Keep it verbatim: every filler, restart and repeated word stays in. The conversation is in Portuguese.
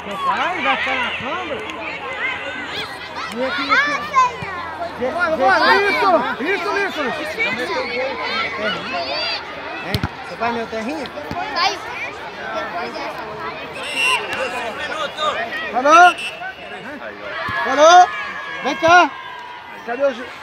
Seu pai vai ficar na sombra? Vem aqui, aqui. Bora, bora, isso! Isso, Nicolas! Hein? Seu pai meu terrinha? Caiu. Depois dessa. Alô? Alô? Vem cá! Cadê o...